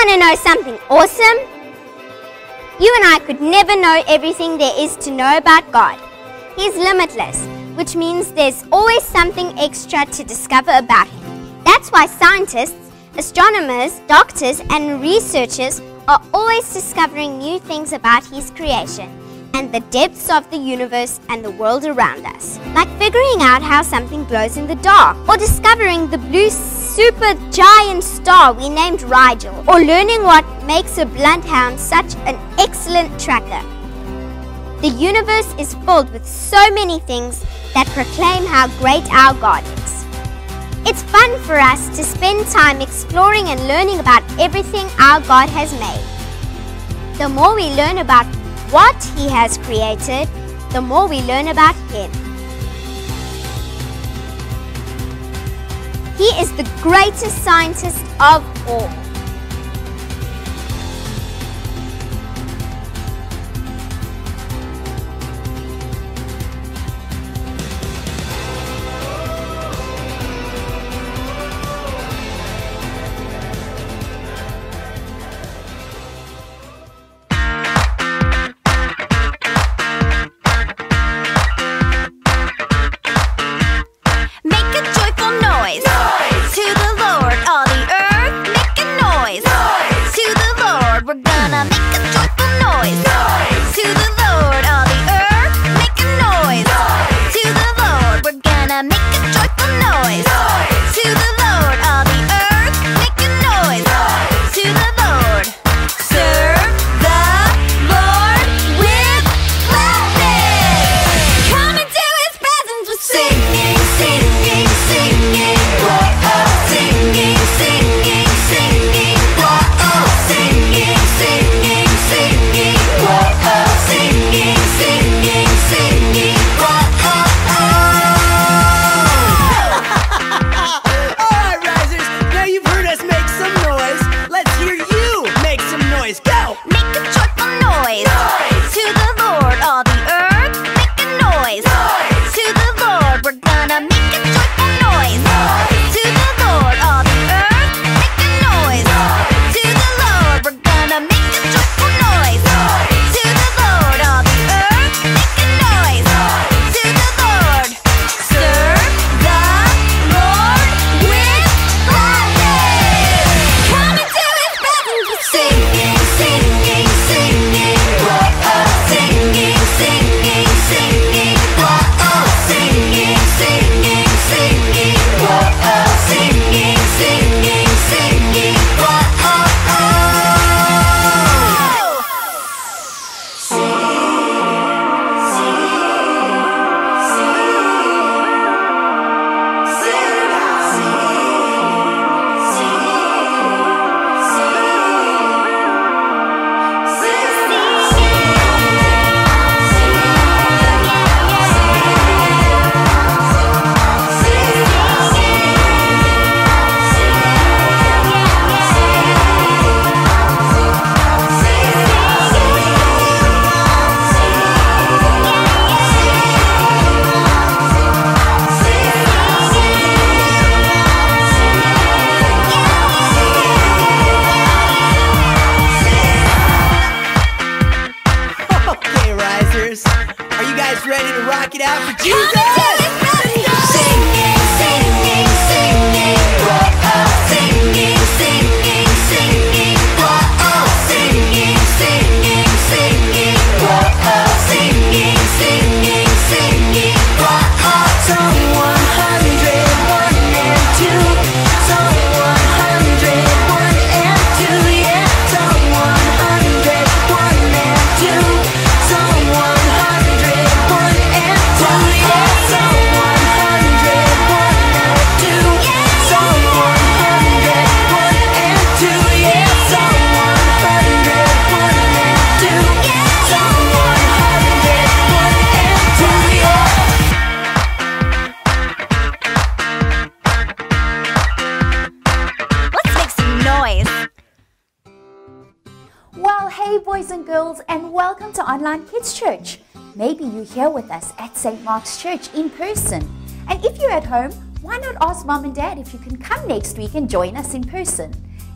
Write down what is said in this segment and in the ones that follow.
want to know something awesome? You and I could never know everything there is to know about God. He's limitless, which means there's always something extra to discover about Him. That's why scientists, astronomers, doctors, and researchers are always discovering new things about His creation and the depths of the universe and the world around us. Like figuring out how something glows in the dark, or discovering the blue supergiant star we named Rigel, or learning what makes a bloodhound such an excellent tracker. The universe is filled with so many things that proclaim how great our God is. It's fun for us to spend time exploring and learning about everything our God has made. The more we learn about what He has created, the more we learn about Him. He is the greatest scientist of all. Hey boys and girls, and welcome to Online Kids Church. Maybe you're here with us at St. Mark's Church in person. And if you're at home, why not ask Mom and Dad if you can come next week and join us in person?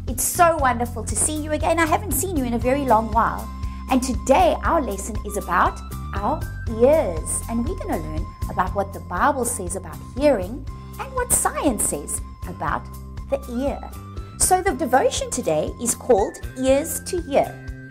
It's so wonderful to see you again. I haven't seen you in a very long while. And today our lesson is about our ears. And we're going to learn about what the Bible says about hearing and what science says about the ear. So the devotion today is called Ears to Hear.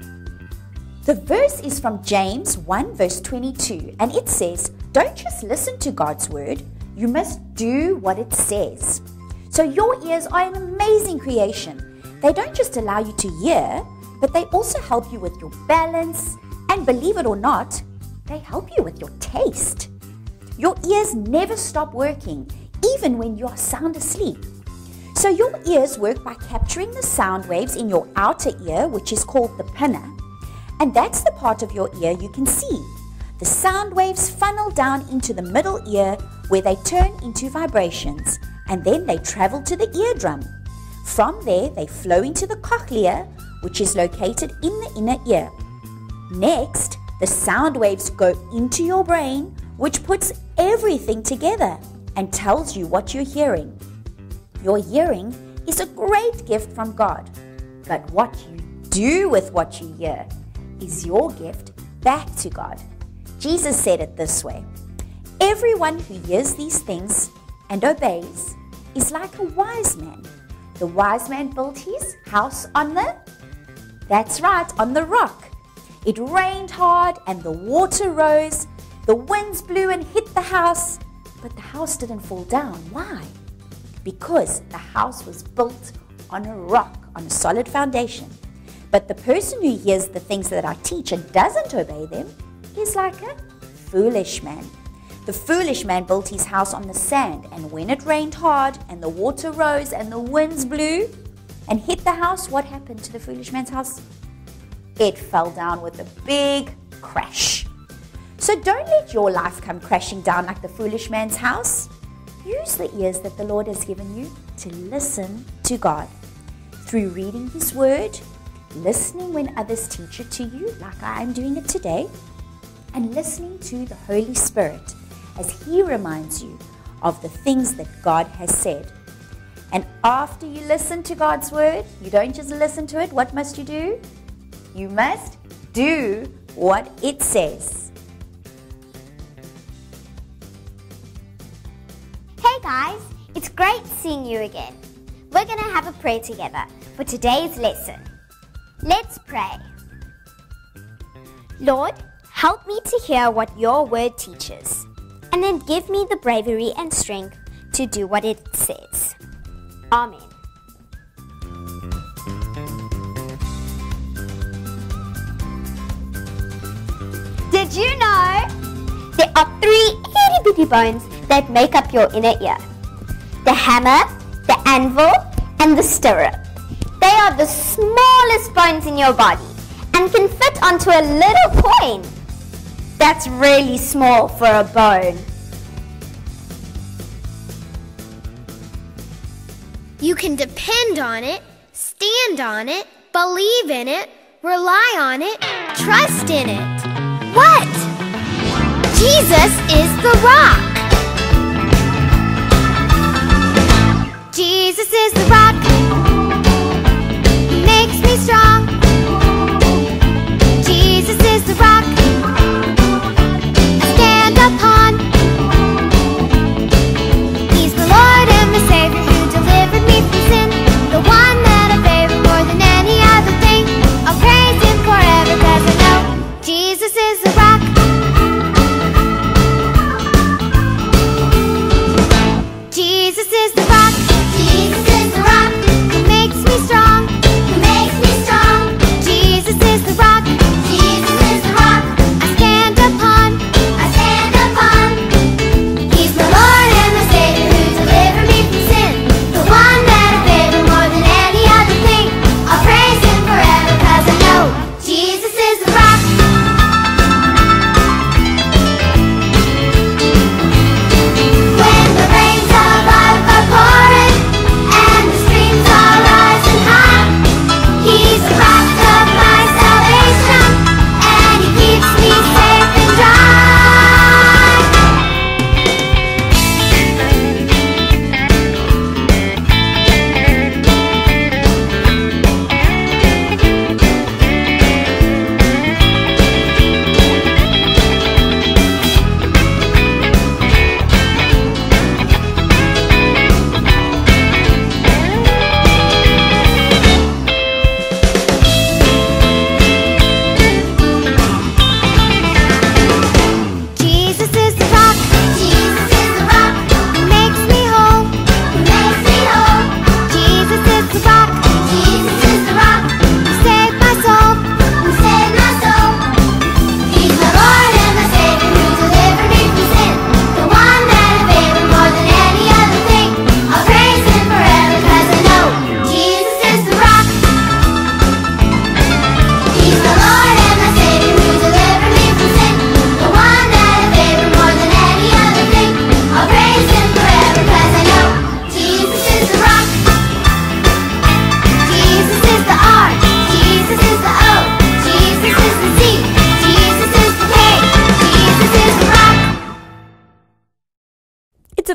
The verse is from James 1 verse 22, and it says, "Don't just listen to God's word, you must do what it says." So your ears are an amazing creation. They don't just allow you to hear, but they also help you with your balance, and believe it or not, they help you with your taste. Your ears never stop working, even when you are sound asleep. So your ears work by capturing the sound waves in your outer ear, which is called the pinna, and that's the part of your ear you can see. The sound waves funnel down into the middle ear where they turn into vibrations, and then they travel to the eardrum. From there, they flow into the cochlea, which is located in the inner ear. Next, the sound waves go into your brain, which puts everything together and tells you what you're hearing. Your hearing is a great gift from God, but what you do with what you hear is your gift back to God. Jesus said it this way, "Everyone who hears these things and obeys is like a wise man. The wise man built his house on that's right, on the rock. It rained hard and the water rose. The winds blew and hit the house, but the house didn't fall down. Why? Because the house was built on a rock, on a solid foundation. But the person who hears the things that I teach and doesn't obey them is like a foolish man. The foolish man built his house on the sand, and when it rained hard and the water rose and the winds blew and hit the house, what happened to the foolish man's house? It fell down with a big crash." So don't let your life come crashing down like the foolish man's house. Use the ears that the Lord has given you to listen to God. Through reading His Word, listening when others teach it to you, like I am doing it today, and listening to the Holy Spirit as He reminds you of the things that God has said. And after you listen to God's Word, you don't just listen to it. What must you do? You must do what it says. Hey guys, it's great seeing you again. We're going to have a prayer together for today's lesson. Let's pray. Lord, help me to hear what your word teaches, and then give me the bravery and strength to do what it says. Amen. Did you know there are 3 itty-bitty bones that make up your inner ear? The hammer, the anvil, and the stirrup. They are the smallest bones in your body and can fit onto a little coin. That's really small for a bone. You can depend on it, stand on it, believe in it, rely on it, trust in it. What? Jesus is the rock. Jesus is the rock. He makes me strong. Jesus is the rock I stand upon. He's the Lord and the Savior who delivered me from sin, the one that I favor more than any other thing. I'll praise Him forever 'cause I know Jesus is the rock. Jesus is the rock. Jesus is the rock.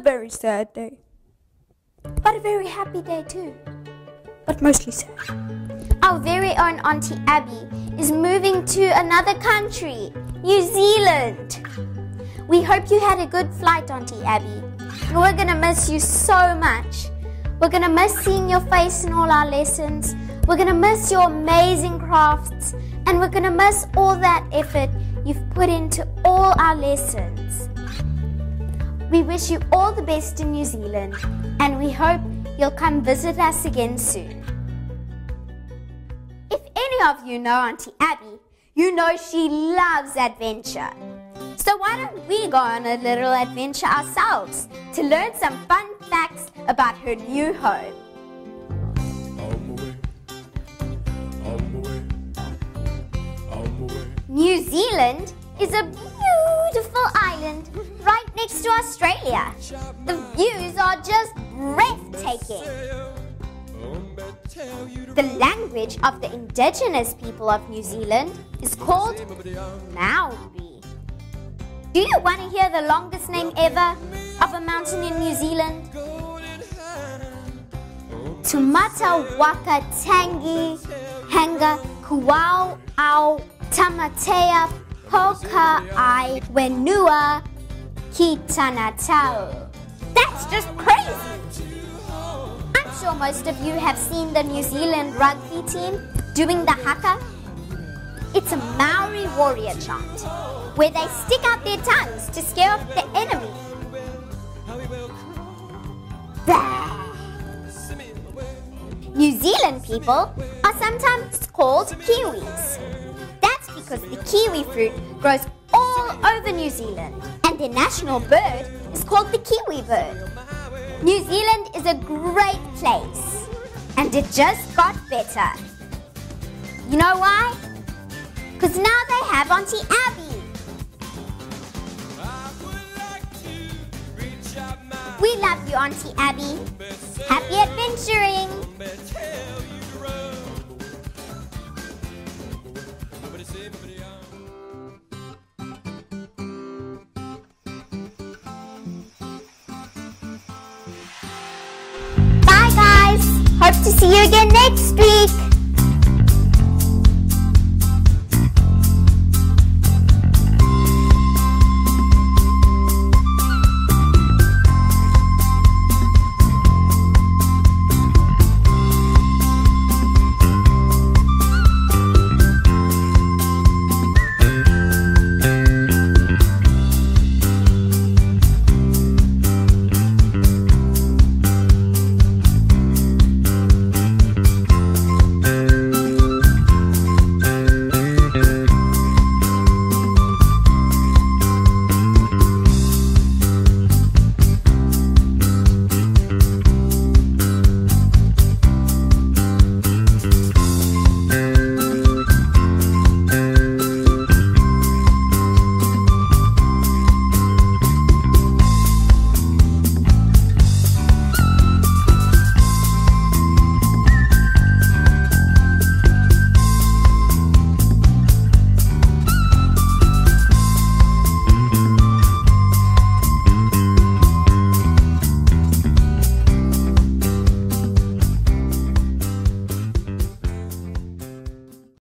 very sad day. But a very happy day too. But mostly sad. Our very own Auntie Abby is moving to another country, New Zealand. We hope you had a good flight, Auntie Abby. And we're going to miss you so much. We're going to miss seeing your face in all our lessons. We're going to miss your amazing crafts. And we're going to miss all that effort you've put into all our lessons. We wish you all the best in New Zealand. And we hope you'll come visit us again soon. If any of you know Auntie Abby, you know she loves adventure. So why don't we go on a little adventure ourselves to learn some fun facts about her new home. New Zealand is a beautiful island right next to Australia. The views are just breathtaking. The language of the indigenous people of New Zealand is called Maori. Do you want to hear the longest name ever of a mountain in New Zealand? Tumata Waka Tangi Hanga Kuau Au Tamatea Poka I Wenua Kitanatau. That's just crazy! I'm sure most of you have seen the New Zealand rugby team doing the haka. It's a Maori warrior chant where they stick out their tongues to scare off the enemy. New Zealand people are sometimes called Kiwis. That's because the kiwi fruit grows all over New Zealand and their national bird is called the kiwi bird. New Zealand is a great place and it just got better. You know why? Because now they have Auntie Abby. We love you, Auntie Abby. Happy adventuring! Bye guys! Hope to see you again next week!